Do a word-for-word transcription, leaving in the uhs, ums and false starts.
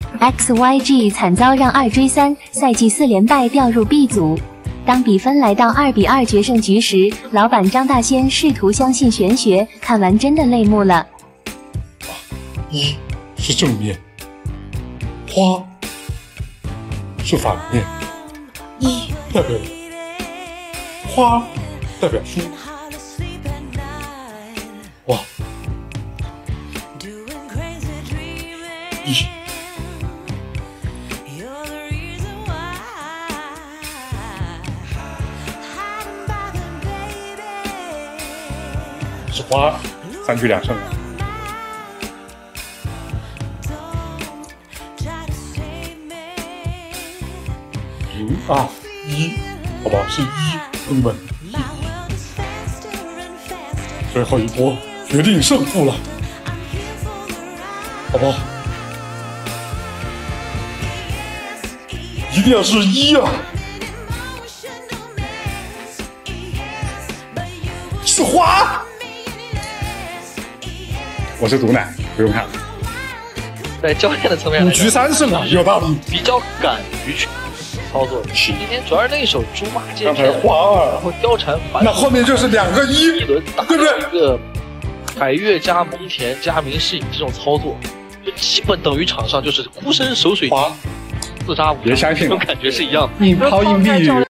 X Y G 惨遭让二追三，赛季四连败掉入 B 组。当比分来到二比二决胜局时，老板张大仙试图相信玄学，看完真的泪目了。 啊，一是正面，花是反面，一代表花代表输。哇，一是花，三局两胜啊。零啊一，好吧，是一，朋友们，最后一波决定胜负了，好不好？一定要是一啊！是花。我是毒奶，不用看。 在教练的层面， 五局三胜啊，有道理。 比较敢于去操作。今天主要是那一手猪马剑片，花二， 然后貂蝉反， 那后面就是两个一， 一轮打对不对？ 一个海月加蒙恬加明世隐这种操作，就基本等于场上就是孤身守水晶，自杀五， 别相信， 这种感觉是一样的。 硬抛硬币。